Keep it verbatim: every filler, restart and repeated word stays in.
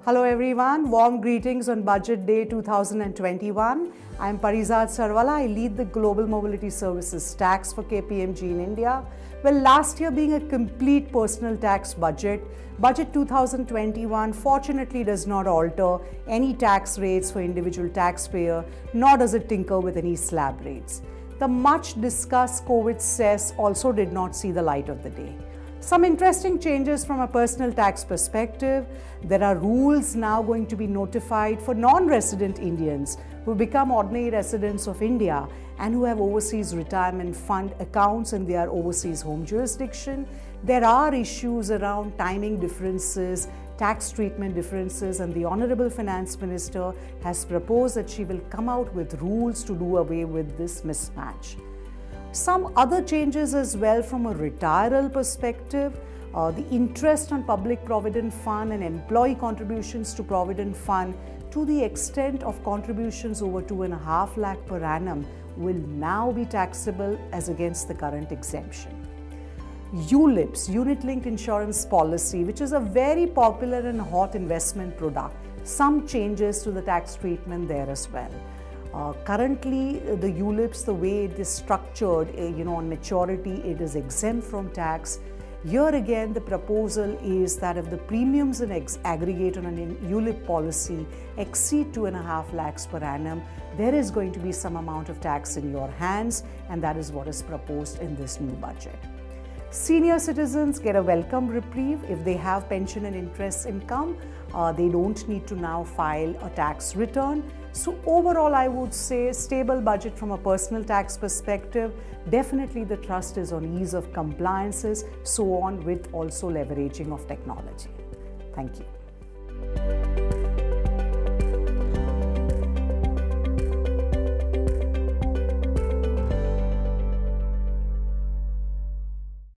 Hello everyone, warm greetings on Budget Day two thousand twenty-one. I am Parizad Sarwala. I lead the Global Mobility Services Tax for K P M G in India. Well, last year being a complete personal tax budget, Budget two thousand twenty-one fortunately does not alter any tax rates for individual taxpayer, nor does it tinker with any slab rates. The much discussed COVID cess also did not see the light of the day. Some interesting changes from a personal tax perspective. There are rules now going to be notified for non-resident Indians who become ordinary residents of India and who have overseas retirement fund accounts in their overseas home jurisdiction. There are issues around timing differences, tax treatment differences, and the Honorable Finance Minister has proposed that she will come out with rules to do away with this mismatch. Some other changes as well from a retiral perspective. Uh, the interest on public provident fund and employee contributions to provident fund to the extent of contributions over two and a half lakh per annum will now be taxable as against the current exemption. U LIPs, Unit Linked Insurance Policy, which is a very popular and hot investment product. Some changes to the tax treatment there as well. Uh, currently, uh, the U LIPs, the way it is structured, uh, you know, on maturity, it is exempt from tax. Here again, the proposal is that if the premiums in aggregate on an U LIP policy exceed two and a half lakhs per annum, there is going to be some amount of tax in your hands, and that is what is proposed in this new budget. Senior citizens get a welcome reprieve if they have pension and interest income. Uh, they don't need to now file a tax return. So overall, I would say stable budget from a personal tax perspective. Definitely the trust is on ease of compliances, so on, with also leveraging of technology. Thank you.